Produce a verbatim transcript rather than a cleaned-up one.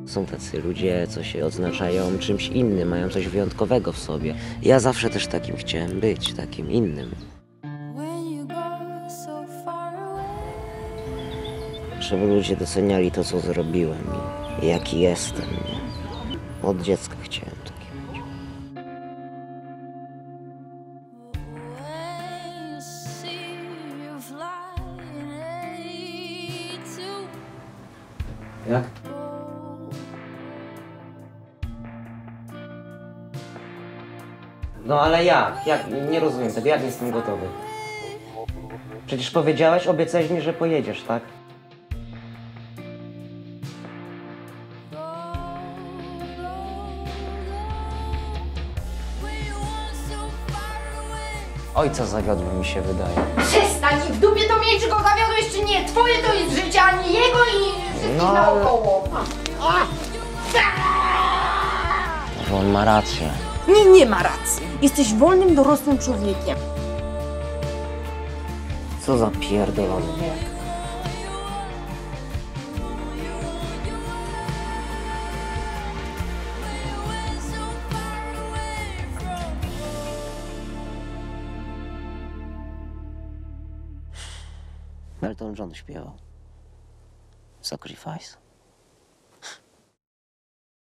Są tacy ludzie, co się odznaczają czymś innym, mają coś wyjątkowego w sobie. Ja zawsze też takim chciałem być, takim innym. Żeby ludzie doceniali to, co zrobiłem i jaki jestem. Od dziecka chciałem takim być. Jak? No ale jak? Jak? Nie rozumiem tego, jak jestem gotowy? Przecież powiedziałeś, obiecałeś mi, że pojedziesz, tak? Ojca zawiodłem, mi się wydaje. Przestań! W dupie to mieć, czy go zawiodłeś, czy nie! Twoje to jest życie, a nie jego i wszystkich No, naokoło! Że on ma rację. Nie, nie ma racji. Jesteś wolnym, dorosłym człowiekiem. Co za pierdolony wiek. Elton John śpiewał. Sacrifice.